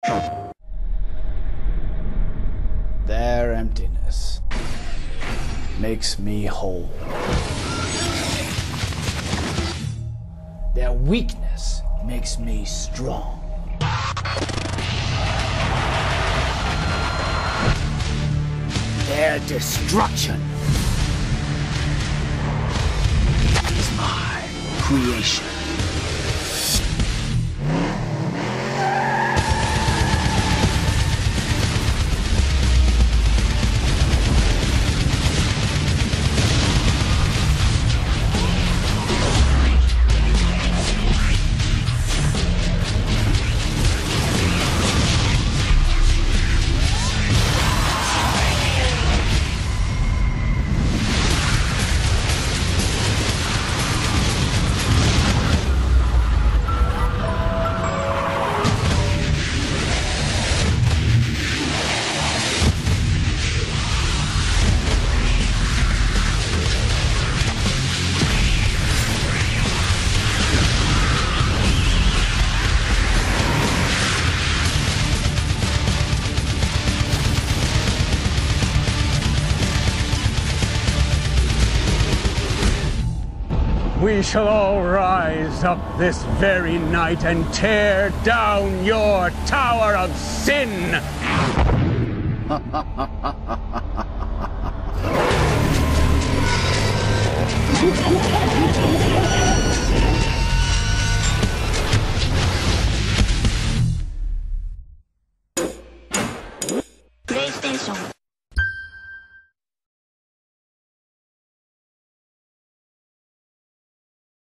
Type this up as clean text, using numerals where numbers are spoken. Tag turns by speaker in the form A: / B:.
A: Their emptiness makes me whole. Their weakness makes me strong. Their destruction is my creation.
B: We shall all rise up this very night and tear down your tower of sin!